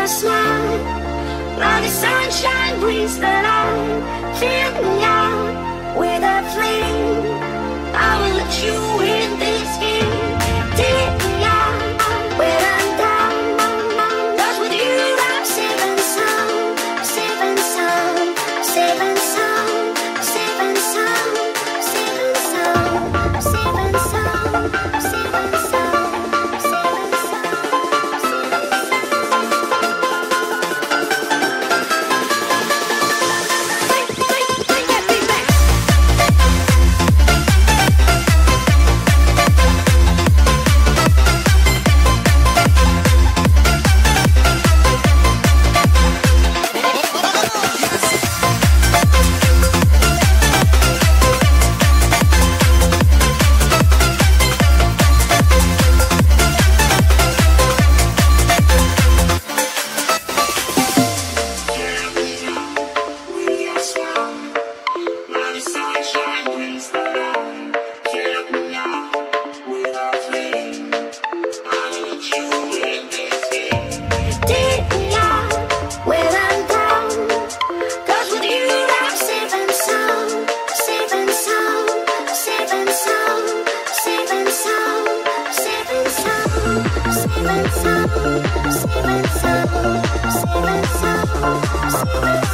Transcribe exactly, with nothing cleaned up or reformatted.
smile. Now the sunshine brings the light. Fill me out with a flame. I will let you in this game. Take me out when I'm down. Cause with you I'm safe and sound. I'm safe and sound. I'm safe and sound. I'm safe and sound. I'm safe and sound. I'm safe and sound. I'm safe and sound. Safe and sound, safe and sound, safe and sound, safe and sound.